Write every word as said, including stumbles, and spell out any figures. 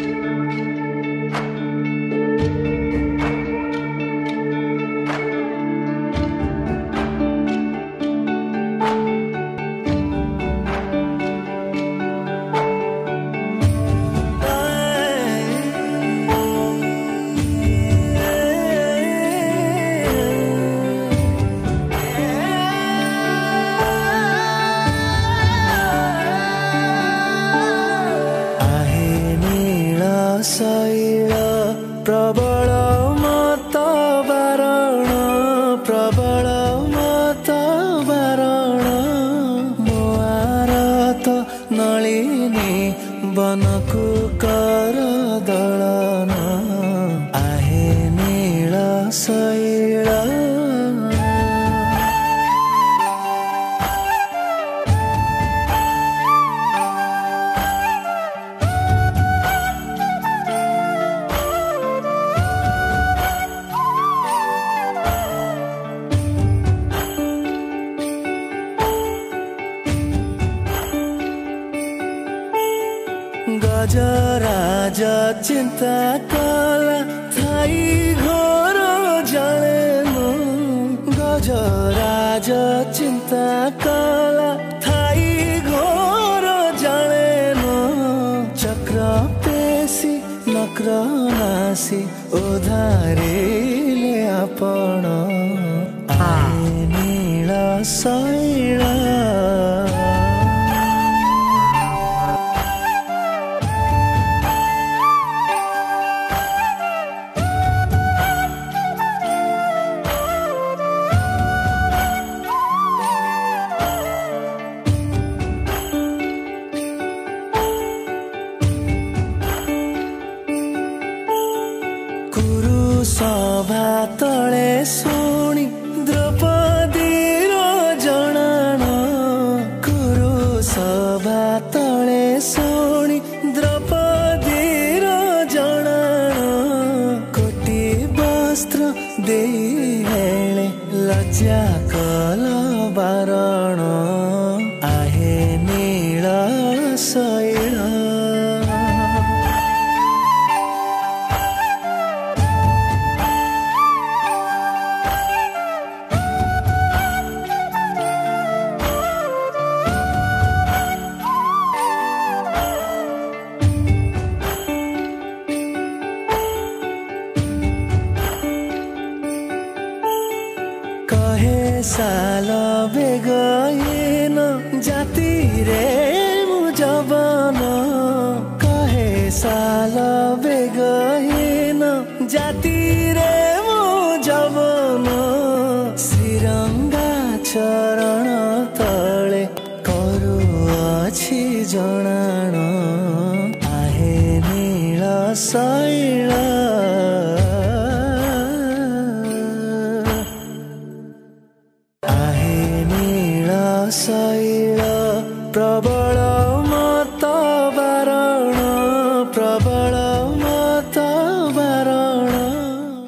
शैल प्रबल मत बारण प्रबल मत बारण मोआर तो नलिनी बनकु कर दलन आहे नील शैल गजराज चिंता कला थाई घोर जाने गजराज चिंता कला थाई घोर जाने चक्र पेशी नक्र नासी उधारिले आपण आए नील शैल सभा तले शुणी द्रौपदीर जनाण कुरु सभा तले शुणी द्रौपदीर जनाण कोटी वस्त्र दे हेले लज्जा कल बारण आहे नील शैल कहे साल बेगन जाति रे मु जवान कहे साल बेगन जाति रे मु जवान श्रीरंगा चरण तले करुअछि जनाण आहे नील शैल शैल प्रबल